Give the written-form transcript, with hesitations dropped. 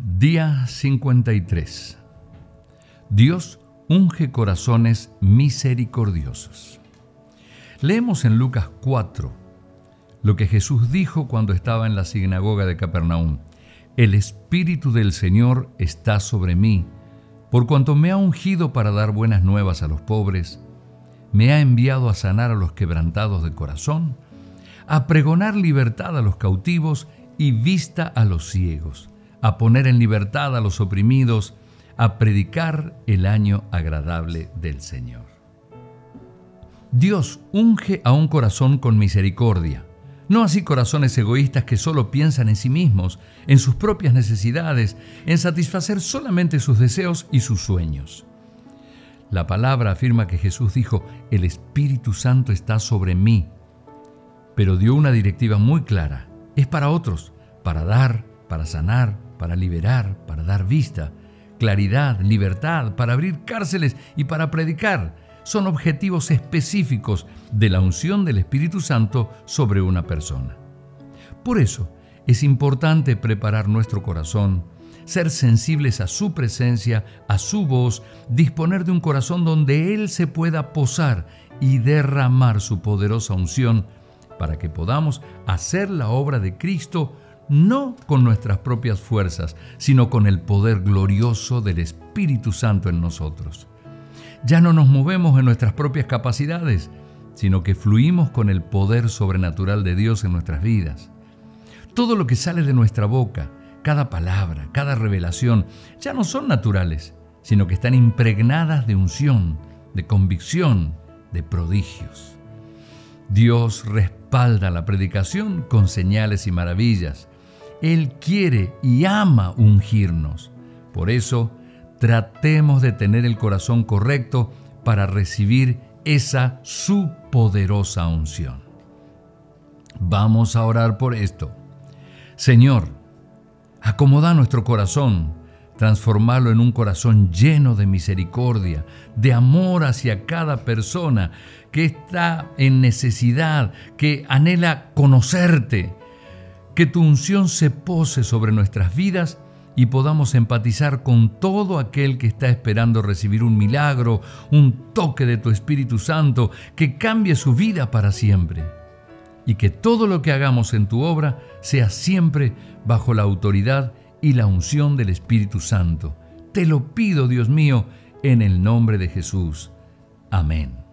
Día 53. Dios unge corazones misericordiosos. Leemos en Lucas 4 lo que Jesús dijo cuando estaba en la sinagoga de Capernaum. El Espíritu del Señor está sobre mí, por cuanto me ha ungido para dar buenas nuevas a los pobres, me ha enviado a sanar a los quebrantados de corazón, a pregonar libertad a los cautivos y vista a los ciegos, a poner en libertad a los oprimidos, a predicar el año agradable del Señor. Dios unge a un corazón con misericordia, no así corazones egoístas que solo piensan en sí mismos, en sus propias necesidades, en satisfacer solamente sus deseos y sus sueños. La palabra afirma que Jesús dijo: el Espíritu Santo está sobre mí, pero dio una directiva muy clara: es para otros, para dar, para sanar, para liberar, para dar vista, claridad, libertad, para abrir cárceles y para predicar. Son objetivos específicos de la unción del Espíritu Santo sobre una persona. Por eso es importante preparar nuestro corazón, ser sensibles a su presencia, a su voz, disponer de un corazón donde Él se pueda posar y derramar su poderosa unción para que podamos hacer la obra de Cristo no con nuestras propias fuerzas, sino con el poder glorioso del Espíritu Santo en nosotros. Ya no nos movemos en nuestras propias capacidades, sino que fluimos con el poder sobrenatural de Dios en nuestras vidas. Todo lo que sale de nuestra boca, cada palabra, cada revelación, ya no son naturales, sino que están impregnadas de unción, de convicción, de prodigios. Dios respalda la predicación con señales y maravillas. Él quiere y ama ungirnos. Por eso, tratemos de tener el corazón correcto para recibir esa su poderosa unción. Vamos a orar por esto. Señor, acomoda nuestro corazón, transformarlo en un corazón lleno de misericordia, de amor hacia cada persona que está en necesidad, que anhela conocerte. Que tu unción se pose sobre nuestras vidas y podamos empatizar con todo aquel que está esperando recibir un milagro, un toque de tu Espíritu Santo que cambie su vida para siempre. Y que todo lo que hagamos en tu obra sea siempre bajo la autoridad y la unción del Espíritu Santo. Te lo pido, Dios mío, en el nombre de Jesús. Amén.